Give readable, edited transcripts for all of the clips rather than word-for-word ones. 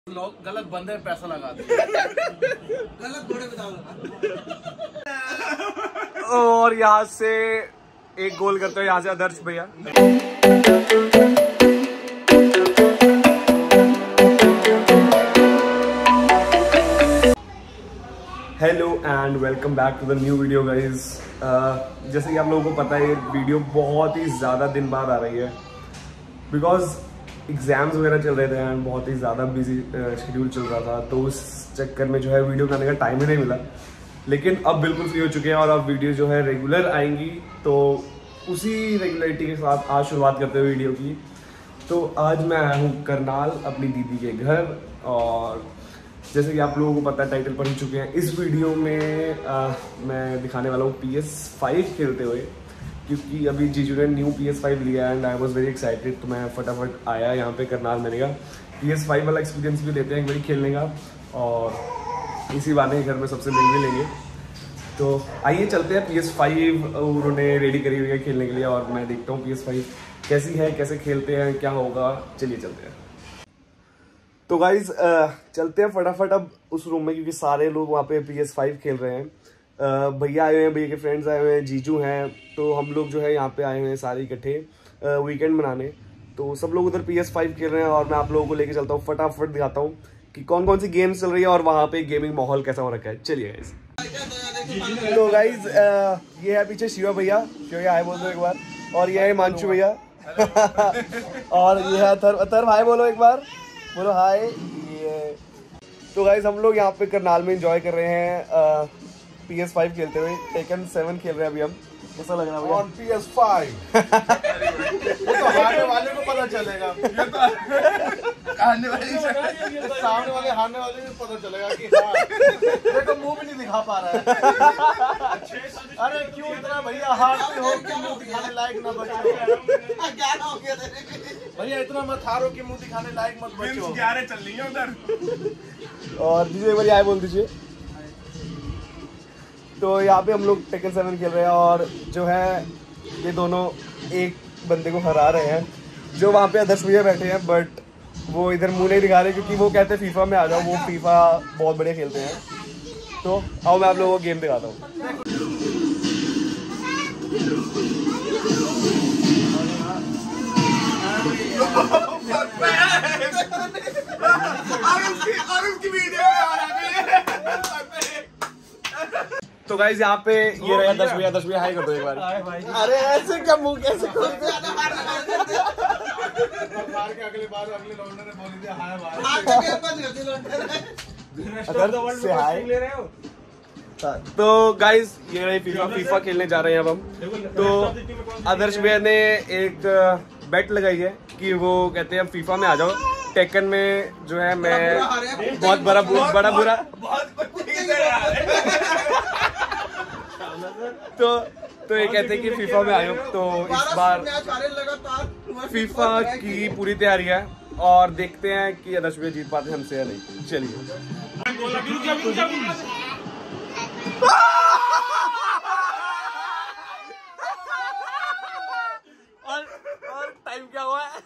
लोग गलत बंदे पैसा लगा दे गलत घोड़े बताओ। और यहाँ से एक गोल करते हैं यहाँ से आदर्श भैया। Hello and welcome back to the new video guys. जैसे कि आप लोगों को पता है ये वीडियो बहुत ही ज़्यादा दिन बाद आ रही है बिकॉज एग्ज़ाम्स वगैरह चल रहे थे एंड बहुत ही ज़्यादा बिजी शेड्यूल चल रहा था, तो उस चक्कर में जो है वीडियो बनाने का टाइम ही नहीं मिला। लेकिन अब बिल्कुल फ्री हो चुके हैं और अब वीडियो जो है रेगुलर आएंगी, तो उसी रेगुलरिटी के साथ आज शुरुआत करते हुए वीडियो की। तो आज मैं आया हूँ करनाल अपनी दीदी के घर, और जैसे कि आप लोगों को पता है टाइटल पढ़ चुके हैं, इस वीडियो में मैं दिखाने वाला हूँ PS5 खेलते हुए, क्योंकि अभी जीजू ने न्यू PS5 लिया and I was very excited. तो मैं फटाफट आया यहाँ पे करनाल। मैंने कहा PS5 वाला एक्सपीरियंस भी लेते हैं एक बारी खेलने का, और इसी बहाने घर में सबसे मिल भी लेंगे। तो आइए चलते हैं। PS5 उन्होंने रेडी करी हुई है खेलने के लिए, और मैं देखता हूँ PS5 कैसी है, कैसे खेलते हैं, क्या होगा। चलिए चलते हैं। तो गाइज चलते हैं फटाफट अब उस रूम में, क्योंकि सारे लोग वहाँ पे PS5 खेल रहे हैं। भैया आए हुए हैं, भैया के फ्रेंड्स आए हुए हैं, जीजू हैं, तो हम लोग जो है यहाँ पे आए हुए हैं सारे इकट्ठे वीकेंड मनाने। तो सब लोग उधर PS5 खेल रहे हैं और मैं आप लोगों को लेके चलता हूँ, फटाफट दिखाता हूँ कि कौन कौन सी गेम्स चल रही है और वहाँ पे गेमिंग माहौल कैसा हो रखा है। चलिए गाइज। तो गाइज ये है पीछे शिवा भैया, हाय बोल दो एक बार। और ये है हिमांशु भैया और ये है अथर्व, हाय बोलो एक बार, बोलो हाय। ये तो गाइज हम लोग यहाँ पे करनाल में एंजॉय कर रहे हैं PS5 खेलते हुए। टेकन 7 खेल रहे हैं अभी हम। कैसा लग रहा है ऑन PS5? वो तो हारने वाले को पता चलेगा, ये तो हारने वाले सामने वाले हारने वाले को पता चलेगा कि हाँ, देखो मुंह भी नहीं दिखा पा रहा है। अरे क्यों इतना भैया हारते हो कि मुंह दिखाने लायक ना बचो। भैया इतना मत हारो कि मुंह दिखाने लायक मत बचो। 11 चल रही है उधर। और दीजिए एक बार हाय बोल दीजिए। तो यहाँ पे हम लोग टेकन 7 खेल रहे हैं, और जो है ये दोनों एक बंदे को हरा रहे हैं। जो वहाँ पे आदर्श भैया बैठे हैं, बट वो इधर मुंह नहीं दिखा रहे क्योंकि वो कहते हैं फीफा में आ जाओ, वो फीफा बहुत बढ़िया खेलते हैं। तो आओ मैं आप लोगों को गेम दिखाता हूँ। तो गाइस यहाँ पे ये रहा 10 भैया हाई कर दो एक बार। अरे ऐसे क्या मुंह कैसे खोलते हैं? अगले लौंडे ने बोल दिया हाय भाई। तो गाइस ये रही फीफा खेलने जा रहे हैं अब हम। तो आदर्श भैया ने एक बेट लगाई है कि वो कहते हैं अब फीफा में आ जाओ। टेकन में जो है मैं बहुत बड़ा बुरा तो ये कहते हैं कि फीफा में आयो। तो इस बार फीफा की पूरी तैयारी है, और देखते हैं कि आदर्श भैया जीत पाते हैं हमसे या नहीं। चलिए। और टाइम क्या हुआ है?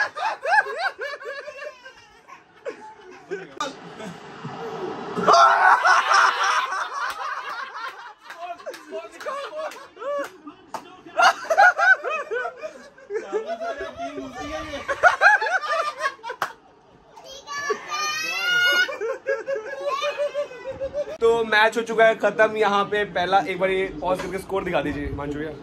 तो मैच हो चुका है खत्म। यहाँ पे पहला एक बार ये पॉज करके स्कोर दिखा दीजिए हिमांशु भैया।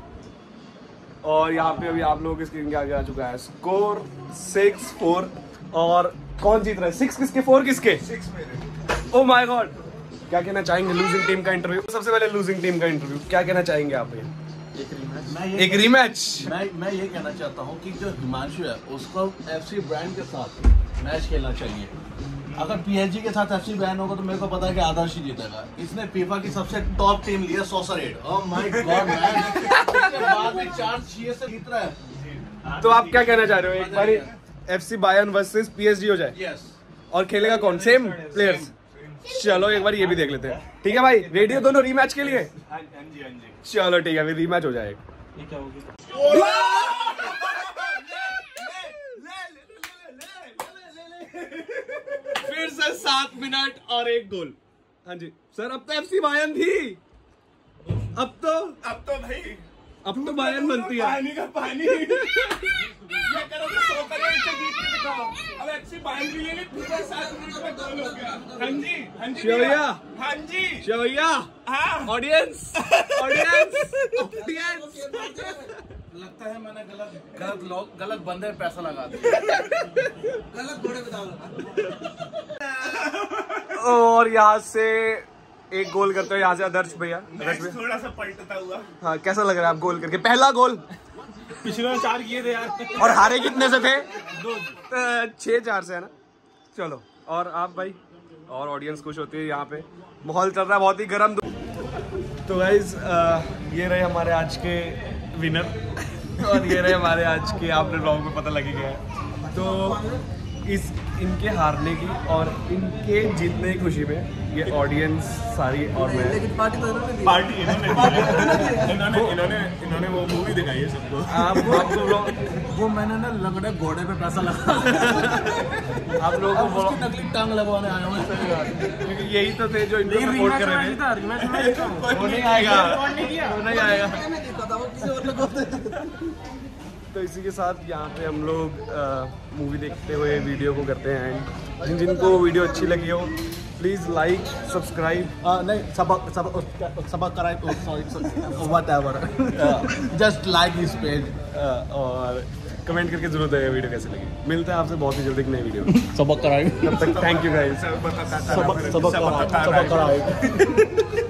और यहाँ पे अभी आप लोगों की स्क्रीन के आगे आ चुका है स्कोर 6-4। और कौन जीत रहा है? 6 किसके, 4 किसके? 6 मेरे। Oh my god. क्या कहना चाहेंगे लूजिंग टीम का इंटरव्यू? सबसे पहले लूजिंग टीम का इंटरव्यू क्या कहना चाहेंगे आप? एक रीमैच। मैं ये कहना चाहता हूँ कि जो हिमांशु है उसको FC ब्रांड के साथ मैच खेलना चाहिए। अगर PSG के साथ FC ब्रांड होगा तो मेरे को पता है कि आदर्श ही जीतेगा। इसने फीफा की सबसे टॉप टीम ली है, सॉसरेड। ओह माय गॉड मैन, उसके बाद भी 4 से जीत रहा है। तो आप क्या कहना चाह रहे हो? एक बार FC बायर्न वर्सेस PSG हो जाए। यस। और खेलेगा कौन? Same players. चलो एक बार ये भी देख लेते हैं। ठीक है भाई, रेडी हो दोनों रीमैच के लिए? चलो ठीक है, फिर रीमैच हो जाएगा। सर 7 मिनट और 1 गोल। हाँ जी सर, अब तो FC बायर्न थी, अब तो भाई अब तो बायर्न बनती है। पानी का पानी ये करो तो 100 करोड़ से जीत के दिखाओ। अब FC बायर्न भी ये पूरा 7 मिनट में गोल हो गया। हाँ जी शिवैया, हाँ जी शिवैया, हाँ ऑडियंस लगता है मैंने गलत बंदे पैसा लगा दिया। गलत घोड़े पे और यहाँ से एक गोल करते हो यहाँ से आदर्श भैया। थोड़ा सा पलटता हुआ। हाँ कैसा लग रहा है आप गोल करके? पहला गोल पिछले 4 किए थे यार। और हारे कितने से थे? 6-4 से है ना। चलो और आप भाई, और ऑडियंस खुश होती है। यहाँ पे माहौल चल रहा है बहुत ही गर्म। तो गाइज ये रहे हमारे आज के विनर और ये रहे हमारे आज के, आपने ब्लॉग में पता लगी गया है। तो इनके हारने की और इनके जीतने की खुशी में ये ऑडियंस सारी और मैं, लेकिन पार्टी इन्होंने वो मूवी दिखाई है सबको। आपको वो मैंने ना लंगड़े घोड़े पे पैसा लगा। आप लोगों को नकली टांग लगवाने आया हूँ। क्योंकि यही तो थे जो इनको सपोर्ट कर रहे थे। वो नहीं आएगा। तो इसी के साथ यहाँ पे हम लोग मूवी देखते हुए वीडियो को करते हैं एंड जिनको वीडियो अच्छी लगी हो प्लीज़ लाइक सब्सक्राइब नहीं subscribe whatever just like this page और कमेंट करके जरूर देगा वीडियो कैसे लगी। मिलते हैं आपसे बहुत ही जल्दी एक नई वीडियो में। सब्सक्राइब तब तक थैंक यू गाइस। सब्सक्राइब